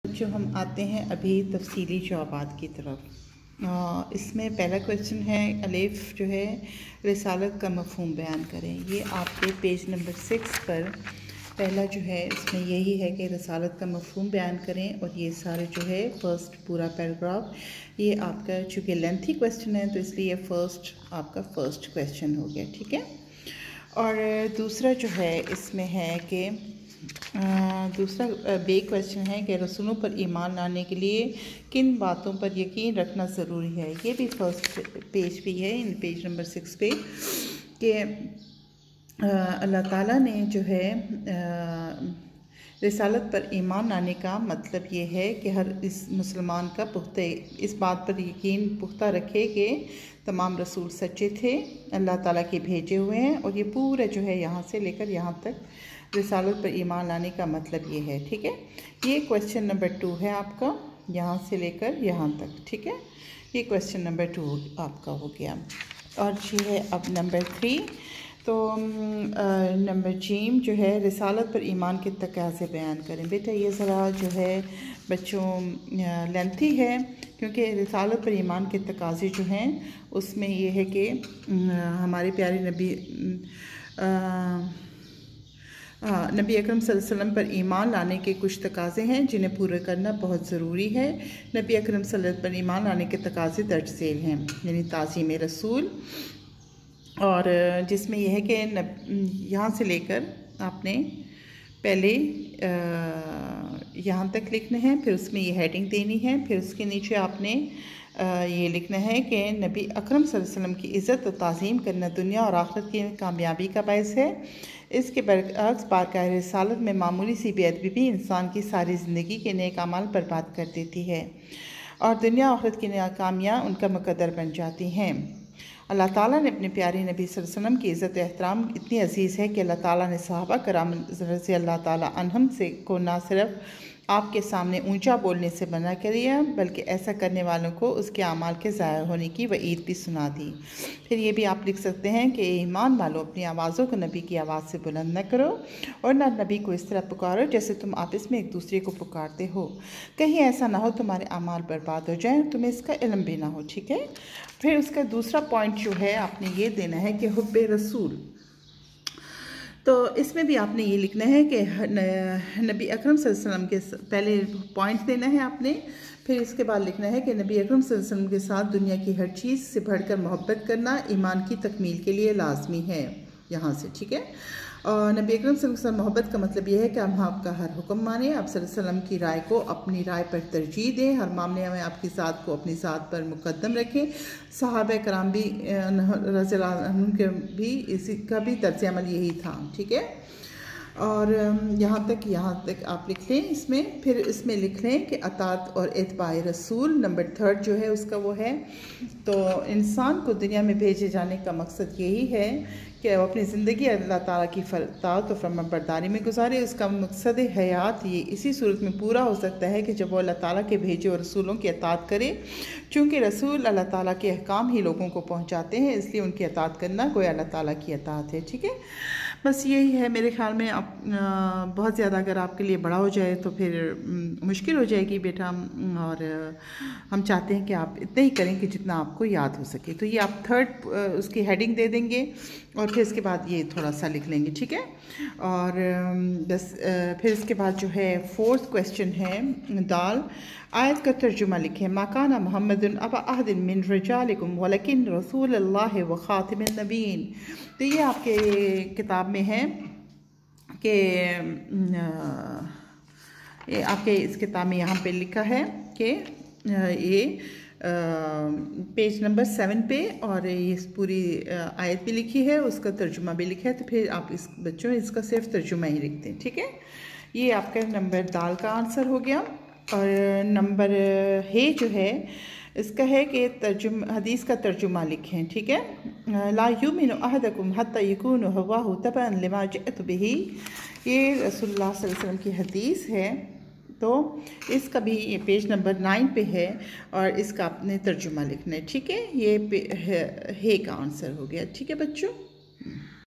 जो हम आते हैं अभी तफसीली जवाबात की तरफ। इसमें पहला क्वेश्चन है अलिफ जो है रिसालत का मफ़हूम बयान करें। ये आपके पेज नंबर 6 पर पहला जो है इसमें यही है कि रिसालत का मफ़हूम बयान करें। और ये सारे जो है फ़र्स्ट पूरा पैराग्राफ ये आपका चूँकि लेंथी क्वेश्चन है तो इसलिए आपका फ़र्स्ट क्वेश्चन हो गया, ठीक है। और दूसरा जो है इसमें है कि दूसरा बे क्वेश्चन है कि रसूलों पर ईमान लाने के लिए किन बातों पर यकीन रखना ज़रूरी है। ये भी फर्स्ट पेज पे है, इन पेज नंबर 6 पे, कि अल्लाह ताला ने जो है रिसालत पर ईमान लाने का मतलब ये है कि हर इस मुसलमान का इस बात पर यकीन पुख्ता रखे कि तमाम रसूल सच्चे थे, अल्लाह ताला के भेजे हुए हैं। और ये पूरा जो है यहाँ से लेकर यहाँ तक रिसालत पर ईमान लाने का मतलब ये है, ठीक है। ये क्वेश्चन नंबर 2 है आपका, यहाँ से लेकर यहाँ तक, ठीक है। ये क्वेश्चन नंबर 2 आपका हो गया। और ये है अब नंबर 3। तो नंबर जीम जो है रिसालत पर ईमान के तकाज़े बयान करें। बेटा ये ज़रा जो है बच्चों लेंथी है, क्योंकि रिसालत पर ईमान के तकाज़े जो हैं उसमें ये है कि हमारे प्यारे नबी अकरम सल्लल्लाहु अलैहि वसल्लम पर ईमान लाने के कुछ तकाज़े हैं जिन्हें पूरा करना बहुत ज़रूरी है। नबी अकरम सल्लल्लाहु अलैहि वसल्लम पर ईमान लाने के तकाज़े दर्ज झेल हैं, यानी ताज़ीम रसूल। और जिसमें यह है कि यहाँ से लेकर आपने पहले यहाँ तक लिखना है, फिर उसमें ये हेडिंग देनी है, फिर उसके नीचे आपने ये लिखना है कि नबी अकरम सल्लल्लाहु अलैहि वसल्लम की इज़्ज़त और ताज़ीम करना दुनिया और आखिरत की कामयाबी का बायस है। इसके बरअक्स बारगाह रिसालत में मामूली सी बेअदबी भी इंसान की सारी ज़िंदगी के नेक अमाल बर्बाद कर देती है और दुनिया आखिरत की नाकामियाँ उनका मुकद्दर बन जाती हैं। अल्लाह ताला ने अपने प्यारे नबी सल्लल्लाहु अलैहि वसल्लम की इज़्ज़त एहतराम इतनी अजीज़ है कि अल्लाह ताला ने सहाबा कराम रज़ी अल्लाह ताला अन्हुम से को ना सिर्फ आपके सामने ऊंचा बोलने से मना किया, बल्कि ऐसा करने वालों को उसके आमाल के ज़ाया होने की वईद भी सुना दी। फिर ये भी आप लिख सकते हैं कि ईमान वालों अपनी आवाज़ों को नबी की आवाज़ से बुलंद न करो और ना नबी को इस तरह पुकारो जैसे तुम आपस में एक दूसरे को पुकारते हो, कहीं ऐसा ना हो तुम्हारे आमाल बर्बाद हो जाए, तुम्हें इसका इल्म भी ना हो, ठीक है। फिर उसका दूसरा पॉइंट जो है आपने ये देना है कि हुब्बे रसूल। तो इसमें भी आपने ये लिखना है कि नबी अकरम सल्लल्लाहु अलैहि वसल्लम के पहले पॉइंट देना है आपने, फिर इसके बाद लिखना है कि नबी अकरम सल्लल्लाहु अलैहि वसल्लम के साथ दुनिया की हर चीज़ से बढ़कर मोहब्बत करना ईमान की तकमील के लिए लाजमी है, यहाँ से, ठीक है। और नबी अकरम सल्लल्लाहु अलैहि वसल्लम मोहब्बत का मतलब यह है कि हम आपका हर हुक्म माने, आप सल्लल्लाहु अलैहि वसल्लम की राय को अपनी राय पर तरजीह दें, हर मामले में आपकी ज़ात को अपनी ज़ात पर मुकद्दम रखें। सहाबा कराम भी रज़ी अल्लाह अन्हुम के भी इसी का भी तर्ज़ अमल यही था, ठीक है। और यहाँ तक आप लिख लें इसमें। फिर इसमें लिख लें कि अतात और इत्बाए रसूल नंबर 3 जो है उसका वो है। तो इंसान को दुनिया में भेजे जाने का मकसद यही है कि वो अपनी ज़िंदगी अल्लाह ताला की फ़ताअत और फरमाबरदारी में गुजारे। उसका मकसद हयात ये इसी सूरत में पूरा हो सकता है कि जब वो अल्लाह ताला के भेजे और रसूलों की अतात करे, चूँकि रसूल अल्लाह ताला के अहकाम ही लोगों को पहुँचाते हैं, इसलिए उनकी अतात करना गोया अल्लाह ताला की अतात है, ठीक है। बस यही है मेरे ख्याल में। आप बहुत ज़्यादा अगर आपके लिए बड़ा हो जाए तो फिर मुश्किल हो जाएगी बेटा, और हम चाहते हैं कि आप इतना ही करें कि जितना आपको याद हो सके। तो ये आप 3rd उसकी हेडिंग दे देंगे और फिर इसके बाद ये थोड़ा सा लिख लेंगे, ठीक है। और फिर इसके बाद जो है 4th क्वेश्चन है दाल। आयत का तर्जुमा लिखें। माकाना मोहम्मदुन अबा अहदिन मिन रिजालिकुम वलकिन रसूलुल्लाह व खातिमुन नबीन। तो ये आपके किताब में है कि ये आपके इस किताब में यहाँ पे लिखा है कि ये पेज नंबर 7 पे, और ये पूरी आयत भी लिखी है, उसका तर्जुमा भी लिखा है। तो फिर आप इस बच्चों इसका सिर्फ तर्जुमा ही लिखते हैं, ठीक है। ये आपका नंबर दाल का आंसर हो गया। और नंबर है जो है इसका है कि हदीस का तर्जुमा लिखें, ठीक है। ला युमिनु अहदकुम हत्ता यकूनु हवाहु तबअन लिमा जिअतु बिही। ये रसूलुल्लाह सल्लल्लाहु अलैहि वसल्लम की हदीस है। तो इसका भी ये पेज नंबर 9 पे है और इसका आपने तर्जुमा लिखना है, ठीक है। ये है का आंसर हो गया, ठीक है बच्चों।